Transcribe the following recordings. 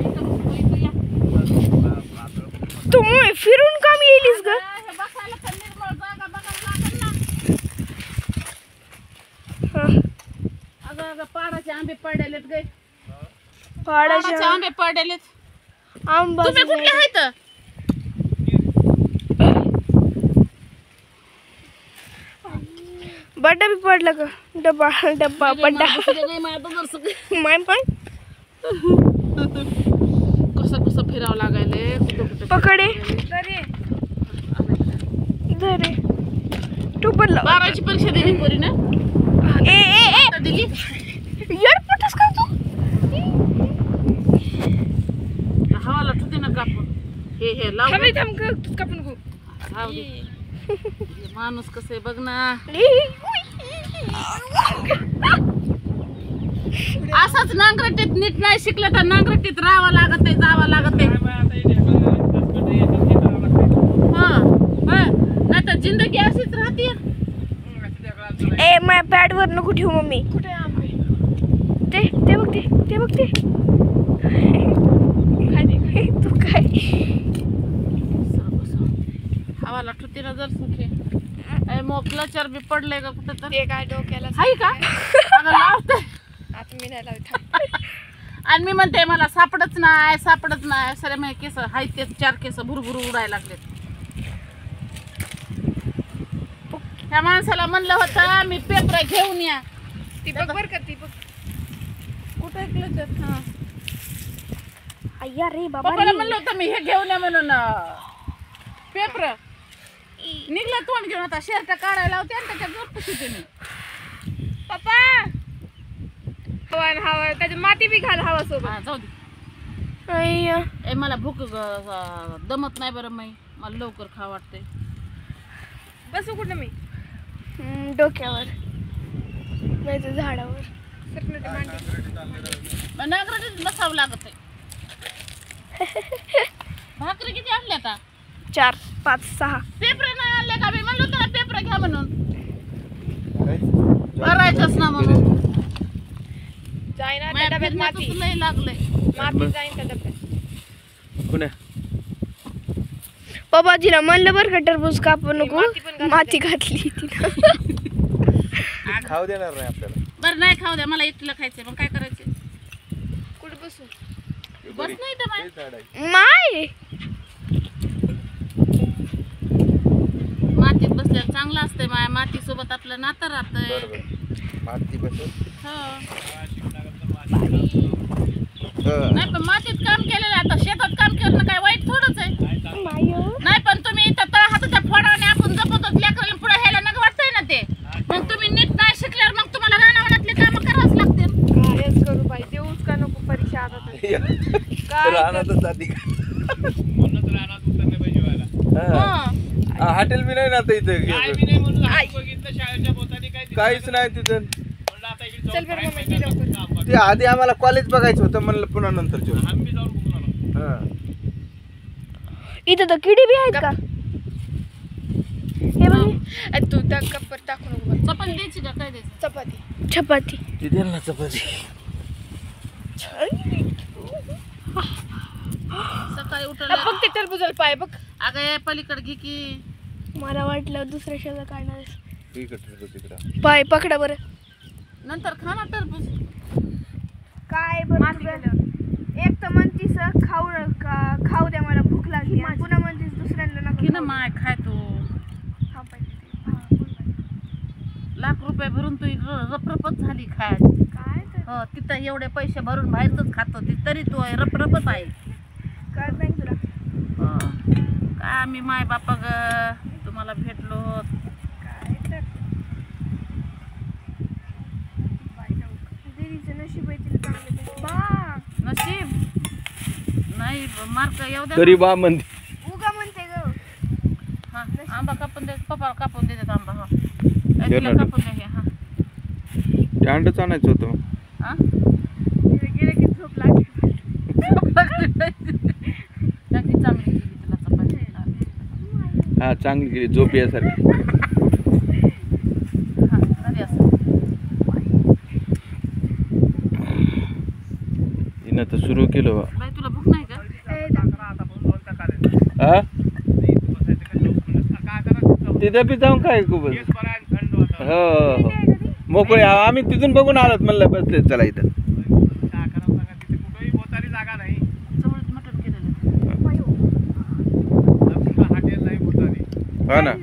तू फिरून काम येईलीस ग? पाडाचे आंबे पडलेत गे. पाडाचे आंबे पडलेत. आंबा तुम्ही कुठले आहेत? बड्डा भी पडला का? डब्बा डब्बा बड्डा माय पण कसं कसं फिरावं लागायले. पकडे धरे तू पण लाव. 12ची परीक्षा दिली पोरी ना? ए ए ए दिली. यार पटस का तू? हवाला ठुते ना कापून. हे लाव. थांब कापून गो. राहू दे. माणूस कसं आहे बघ ना. असंच नांगरटीत नीट नाही शिकलं तर नांगरटीत राहावं लागत आहे, जावं लागत आहे. नाही तर जिंदगी अशीच राहते. ए माझ्या पॅड वर नको ठेवू मम्मी. कुठे आंबे? ते बघ ते बघ ते. तू काय हवाला ठुते ना जर सुखे. मोकला चरबी पडले का कुठं तर? ते काय डोक्याला हाय का? अगं लावते. आता मी नाही लावत. आणि मी म्हणते मला सापडच नाही. सरे माझे केस हाय ते 4 केस भुरभुर उडायला लागलेत. ह्या माणसाला म्हणलं होतं मी पेपर घेऊन या. ती बघ बर का ती बघ कुठे ऐकलं? हा अय्या रे बाबा पप्पाला म्हणलं होतं मी हे घेऊन या म्हणून पेपर. निघला तोंड घेऊन आता शर्ट काढायला होते आणि त्याच्यात जोर पुसते मी. पप्पा हवा त्याची माती बी घाल हवा सोबत. जाऊ दे. ए मला भूक दमत नाही बरं. मला लवकर खा वाटते. बसू कुठं मी? डोक्यावर नाही तर झाडावर. नागराटीत बसावं लागत आहे. भाकरी किती आणल्या आता? 4 5 6. पेपर नाही आणले का? मी म्हणलो त्याला पेपर घ्या म्हणून. करायचंच ना म्हणून. जाईना त्या डब्यात माती लय लागलंय. माती जाईन त्या डब्यात. कोण बाबाजीला म्हणलं बरं का टरबूज कापू नको. माती घातली तिनं. खाऊ देणार नाही आपल्याला. बरं नाही खाऊ द्या. मला एकटीला खायचंय. मग काय करायचं? कुठे बसू? बस नाही तर माय मातीत बसल्यावर चांगलं असतंय. माती सोबत आपलं नातं राहतंय. माती बस. नाही पण मातीत काम केलेलं आता शेतात काम करणं काय वाईट थोडंच आहे. नाही पण तुम्ही इथं हाताच्या फोडाने आपण जपतच लेकराला पुढे ह्याला नका वाटतंय ना ते. मग तुम्ही नीट नाही शिकल्यावर मग तुम्हाला रानावनातले कामं करावंच लागतील. कायच करू बाई देऊच का नको परीक्षा आता रानातच जाती. हॉटेल बी नाही ना आता इथं. काहीच नाही तिथं. चल बरं मम्मी लवकर. ते आधी आम्हाला कॉलेज बघायचं होतं म्हणलं पुन्हा नंतर. इथं तर किडी बी आहेत का? हे बघ तू त्या कप्पर टाकू नको. चपाती द्यायची का काय द्यायचं? चपाती ती दे ना चपाती. सकाळी उठलं बघ ते टरबूजाला पाय बघ. अगं पलीकडे घे की. मला वाटलं दुसऱ्या शेजार काढणार तिकडं पाय पकडा बरं. नंतर खा ना टरबूज. काय बरं एक तर म्हणतीस खाऊ द्या मला भूक लागली. पुन्हा म्हणतीस दुसऱ्यांना घे ना माय खाय तू. लाख रुपये भरून तू रपरपच झाली खायची. काय हो तिथं एवढे पैसे भरून बाहेरच खातो तरी तू रपरपच आहे. कळत नाही तुला? काय आम्ही माय बापा ग तुम्हाला भेटलो. काय तर नशीब आहे तिला चांगलं. बा नशीब नाही मार्क येऊ द्या. तरी बा म्हणते उगा म्हणते ग. हा आंबा कापून दे. पप्पाला कापून देतात आंबा. हा तिला कापून द्या. हा ते अंडच आणायचं होतं. हा गेले की झोप लागली. चांगली केली तुला चपाती. हा चांगली केली झोप यासारखी. हा घरी असं हिनं तर सुरू केलं बा. बाई तुला भूक हा तिथं बी जाऊन काय खूप हो मोकळे आम्ही तिथून बघून आलोत म्हणलं बसले चला इथं हा ना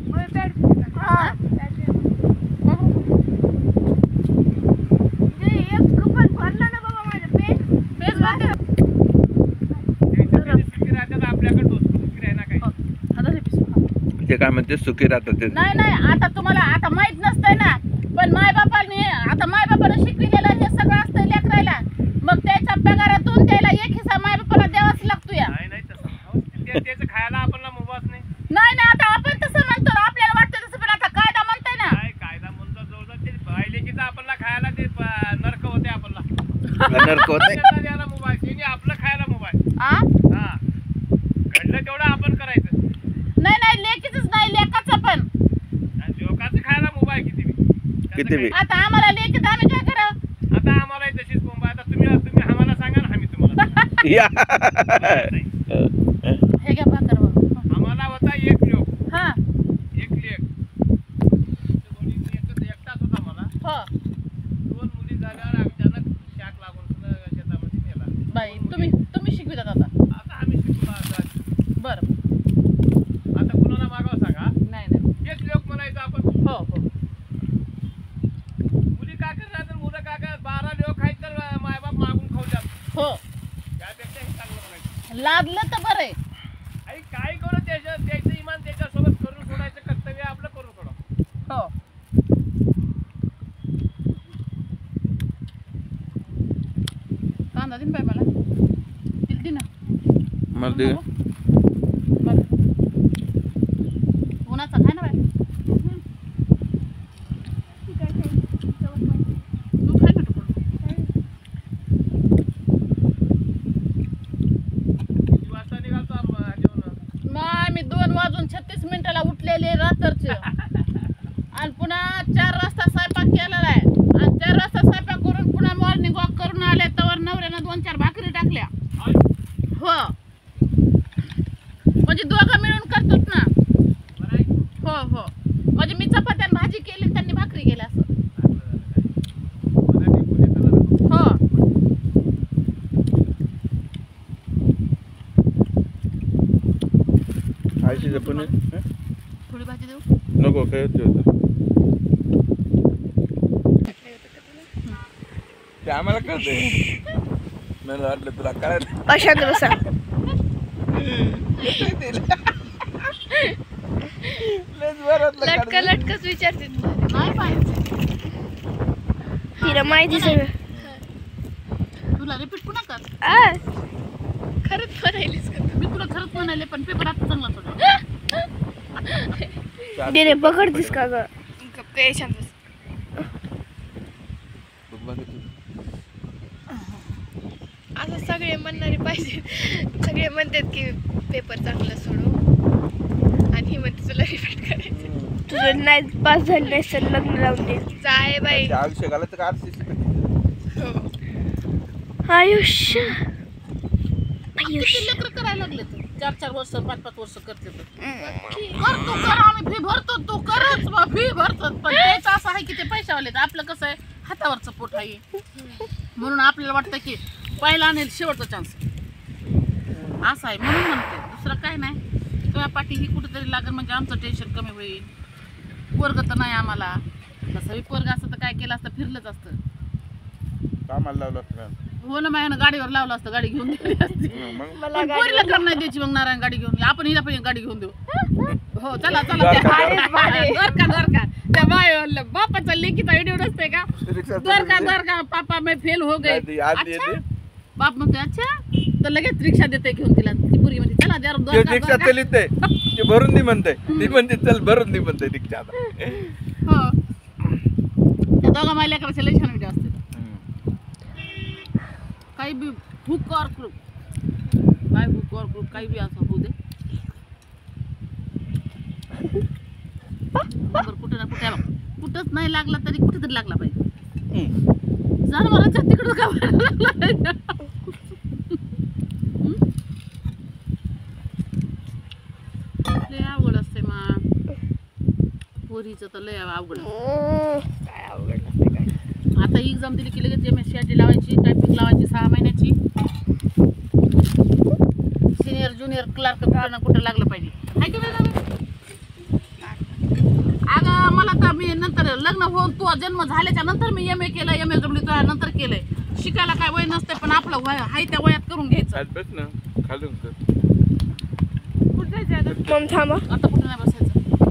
ते काय म्हणते सुखी राहतात ते नाही नाही आता तुम्हाला आता माहित नसतंय ना पण मायबापाने आता मायबापाने शिकविलेलं हे सगळं असतं लेकरायला मग त्याच्या पगारातून त्याला एक हिस्सा मायबापाला द्यावाच लागतो या खायला आपल्याला मुभाच नाही नाही नाही आता आपण तसं म्हणतो आपल्याला वाटतं तसं पण आता कायदा म्हणताय ना काय कायदा म्हणतो जवळ ते पाहिले की आपल्याला खायला ते नरक होते आपल्याला नरक होते द्यायला मोबाईल तिने आपलं खायला मोबाईल आ हा घडलं तेवढं आपण करायचं नाही नाही लेकीच नाही लेकाचं पण लोकांचं खायला मोबाईल किती बी आता आम्हाला लेकीत आम्ही काय करावं आता आम्हाला तशीच मोबाईल आता तुम्ही आम्हाला सांगा ना आम्ही तुम्हाला या हे घ्या भाकर आम्हाला होता एक लोक हा एक लेक एकटाच होता मला हो 2 मुली झाल्यावर अचानक शाक लागून शेतामध्ये नेला बाई तुम्ही शिकवितात आता आता आम्ही शिकलो आता बरं आता कुणाला मागावं सांगा नाही नाही एक लोक म्हणायचं आपण हो हो मुली काय करणार तर मुलं काय करणार 12 लोक आहेत तर मायबाप मागून खाऊतात हो त्यापेक्षा हे चांगलं म्हणायचं लादलं तर बरं आहे आणि काय करू त्याचं इमान त्याच्यासोबत करून सोडायचं कर्तव्य आपलं करून सोडा हो कांदा दिन बाई मला दिल दिन मला दे उन्हाचा खाय ना बाई तू खाय ना तुकडं किती वाजता निघालतो जेवण मग मी 2:36 उठलेले रात्रचे आणि पुन्हा 4 वाजता स्वयंपाक केलेला आहे आणि 4 वाजता स्वयंपाक करून पुन्हा मॉर्निंग वॉक करून आले तर नवऱ्यानं 2-4 भाकरी टाकल्या हो म्हणजे दोघं मिळून करतोच ना बरं आहे हो हो म्हणजे मी चपात्या आणि भाजी केली त्यांनी भाकरी केल्या असं हो आयशीचं पुणे थोडी भाजी देऊ नको काय होतं ते आम्हाला कळतंय मला वाटलं तुला कळायला अशा रसा लटका लटकच विचारते नाही पाहिजे तिला माहिती सगळं तुला रिपीट पुन्हा कर खरंच म्हणायलीस का मी तुला खरंच म्हणाले पण पेपर आता चांगला थोडा दे पकडतीस का ग ते शांत असं सगळे म्हणणारे पाहिजे सगळे म्हणतात की पेपर चांगला सोडव आणि म्हणते तुला रिपीट करायचं तुझं नाही पास झालं नाही सर लग्न लावून दे जाय बाई आयुष्य घालायचं का आयुष्य किती लेकरं करायला लागले तू 4-4 वर्ष 5-5 वर्ष करते करतो कर आम्ही फी भरतो तू करच फी भरतो पण त्याचं असं आहे की ते पैशावाले आपलं कसं आहे हातावरचं पोट आहे म्हणून आपल्याला वाटतं की पहिला आणि शेवटचा चान्स असं आहे म्हणून म्हणते दुसरं काय नाही तुझ्या पाठी ही कुठेतरी लागेल म्हणजे आमचं टेन्शन कमी होईल पोरग तर नाही आम्हाला तसं पोरग असतं तर काय केलं असतं फिरलंच असतं कामाला लावलं असतं हो ना माझ्यानं गाडीवर लावलं असतं गाडी घेऊन दिली असती मला पण पोरीला कर नाही द्यायची मग नारायण गाडी घेऊन आपण हिला पण एक गाडी घेऊन देऊ हो चला चला द्वारका त्या बाय बापाचा लेकीचा व्हिडिओ नसते का द्वारका पापा मैं फेल हो गए अच्छा बाप म्हणतो अच्छा तर लगेच रिक्षा देते घेऊन तिला ती पोरगी म्हणते चला द्वारका रिक्षा चलित ते भरून दे म्हणते ती म्हणते चल भरून दे म्हणते रिक्षा आता हो त्या दोघा माझ्या लेकराचे लय छान व्हिडिओ असते काही बी हुक और क्रूक काय हुक और क्रूक काही बी असं होऊ दे नंबर कुठे ना कुठे कुठंच नाही लागला तरी कुठेतरी लागला पाहिजे जनावरांच्या तिकडं का लागला पोरीचं तर लय अवघड आहे. काय अवघड नसते काय. आता एक्झाम दिली की लगेच MSCIT लावायची, टायपिंग लावायची 6 महिन्याची. सिनियर ज्युनियर क्लार्क कुठं लागलं पाहिजे हाय की नाही? अगं मला तर मी नंतर लग्न होऊन तू जन्म झाल्याच्या नंतर मी MA केलं, MSW नंतर केलंय. शिकायला काय वय नसते, पण आपलं वय हाय त्या वयात करून घ्यायचं. आज बस ना खालून कर. कुठं जायचं आता? मग थांबा. आता कुठं नाही बसायचं.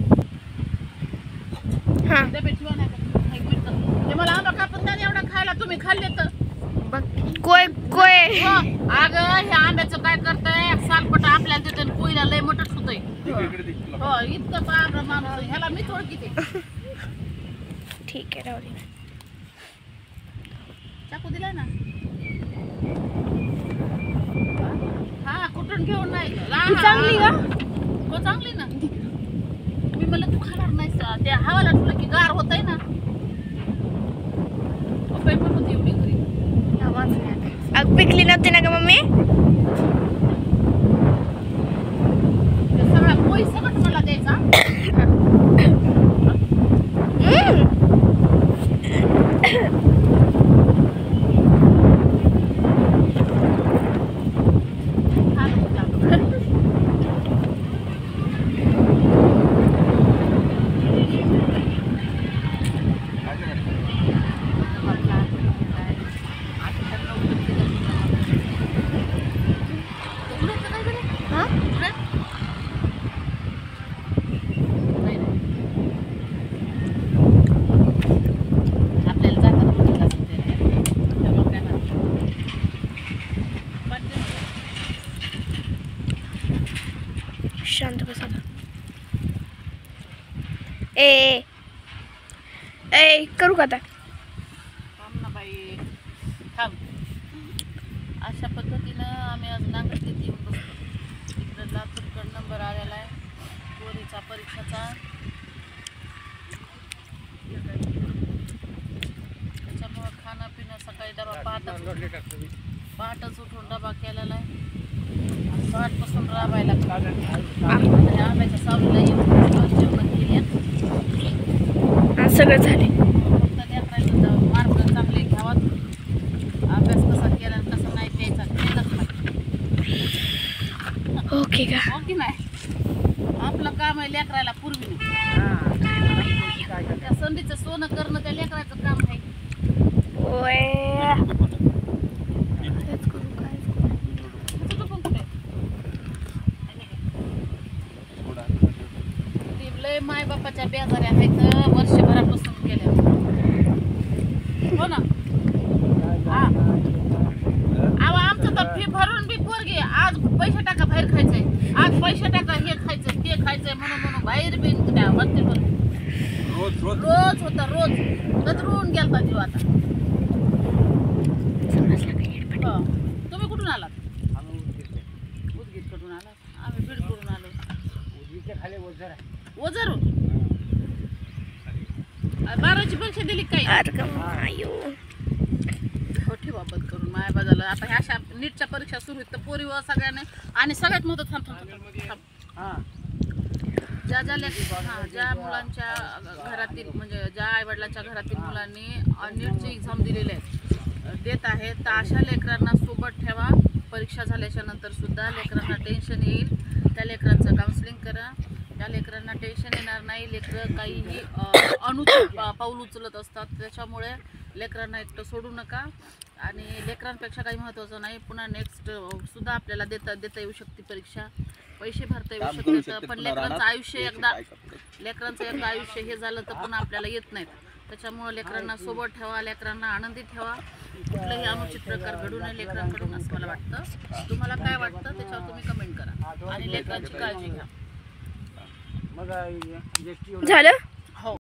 हा डबे ठेवा नाही का? एक मिनिट. ते मला आंबा कापून द्या ना एवढा खायला, तुम्ही खाल्ले तर. बघ कोय कोय. हो, अगं ह्या आंब्याचं काय करतंय, सालपट आपल्याला देते आणि पोईला लय मोठंच होतंय. हो, इतकं बाबरा माणूस ह्याला मी थोडं किती ठीक आहे राहू दे. चाकू दिलाय ना. हा कुठून घेऊन नाही. ही चांगली का? हो चांगली ना. मी म्हणलं तू खाणार नाहीस का? त्या हवाला ठेवलं की गार होतंय ना. पपई पण होती एवढी घरी. अग पिकली नव्हती ना का मम्मी? ते सगळा पोई सगळं मला द्यायचा. शांत बसा. ए ए करू का आता? थांब ना बाई थांब. अशा पद्धतीनं आम्ही आज नांगरटीत येऊन बसतो. इकडं लातूरकडं नंबर आलेला आहे पोरीचा परीक्षाचा. त्याच्यामुळं खाणं पिणं सकाळी डबा पहाटच उठून डबा केलेला आहे. पहाटपासून राबायला आंब्याच्या सावलीला येऊन जेवण केली. आज सगळं झाले. मार्क चांगले घ्यावा. अभ्यास कसा केला आणि कसा नाही द्यायचा केलाच नाही. ओके का? हो की नाही? आपलं काम आहे लेकरायला पूर्वी. त्या संधीचं सोनं करणं त्या लेकराचं काम आहे. ओय माय बापाच्या बेजाऱ्या आहेत वर्षभरापासून केल्या. हो ना. हा अहो आमचं तर फी भरून बी पोरगी आज पैसे टाका बाहेर खायचंय, आज पैसे टाका हे खायचंय ते खायचंय म्हणून बाहेर बी त्या हॉस्टेलवर रोज होता. रोज गदरून गेलता जीव आता. हो. तुम्ही कुठून आलात? उदगीरकडून आलात. आम्ही बीडकडून आलो. ओझरून 12ची परीक्षा दिली काही? हो ठेवा बंद करून माया बाजाला. आता ह्या अशा नीटच्या परीक्षा सुरू आहेत तर पोरीवर सगळ्यांनी आणि सगळ्यात महत्त्वाचं ज्या मुलांच्या घरातील म्हणजे ज्या आईवडिलांच्या घरातील मुलांनी नीटची एक्झाम दिलेली आहे देत आहेत तर अशा लेकरांना सोबत ठेवा. परीक्षा झाल्याच्या नंतर सुद्धा लेकरांना टेन्शन येईल. त्या लेकरांचं काउन्सिलिंग करा. त्या लेकरांना टेन्शन येणार नाही. लेकरं काहीही अनुचित पाऊल उचलत असतात. त्याच्यामुळे लेकरांना एकटं सोडू नका. आणि लेकरांपेक्षा काही महत्त्वाचं नाही. पुन्हा नेक्स्ट सुद्धा आपल्याला देता येऊ शकते परीक्षा. पैसे भरता येऊ शकतात पण लेकरांचं आयुष्य एकदा आयुष्य हे झालं तर पुन्हा आपल्याला येत नाहीत. त्याच्यामुळे लेकरांना सोबत ठेवा. लेकरांना आनंदी ठेवा. कुठलाही अनुचित प्रकार घडू नये लेकरांकडून असं मला वाटतं. तुम्हाला काय वाटतं त्याच्यावर तुम्ही कमेंट करा आणि लेकरांची काळजी घ्या. झालं.